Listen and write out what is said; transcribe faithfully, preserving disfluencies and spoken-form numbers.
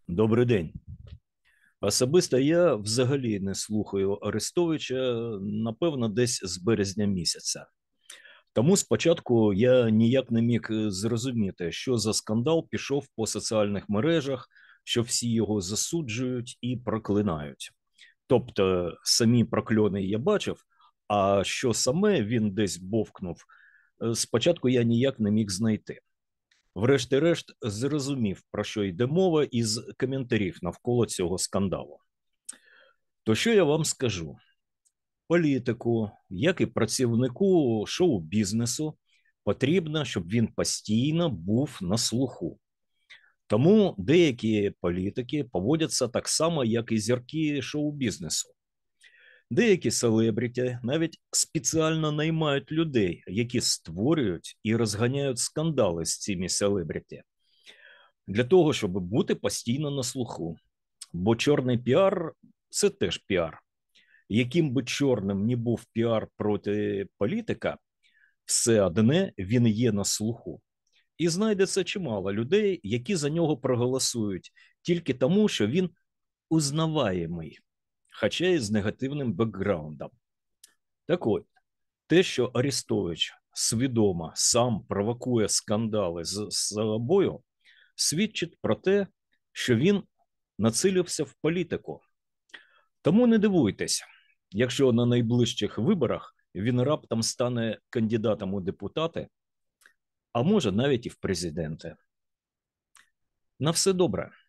Добрий день. Особисто я взагалі не слухаю Арестовича, напевно, десь з березня місяця. Тому спочатку я ніяк не міг е, зрозуміти, що за скандал пішов по соціальних мережах, що всі його засуджують і проклинають. Тобто самі прокльони я бачив, а що саме він десь бовкнув, е, спочатку я ніяк не міг знайти. Врешті-решт, зрозумів, про що йде мова із коментарів навколо цього скандалу. То що я вам скажу? Політику, як і працівнику шоу-бізнесу, потрібно, щоб він постійно був на слуху. Тому деякі політики поводяться так само, як і зірки шоу-бізнесу. Деякі селебріті навіть спеціально наймають людей, які створюють і розганяють скандали з цими селебріті, для того, щоб бути постійно на слуху. Бо чорний піар це теж піар. Яким би чорним не був піар проти політика, все одне він є на слуху. І знайдеться чимало людей, які за нього проголосують тільки тому, що він узнаваємий, хоча і з негативним бекграундом. Так от, те, що Арестович свідомо сам провокує скандали з собою, свідчить про те, що він націлився в політику. Тому не дивуйтесь, якщо на найближчих виборах він раптом стане кандидатом у депутати, а може навіть і в президенти. На все добре.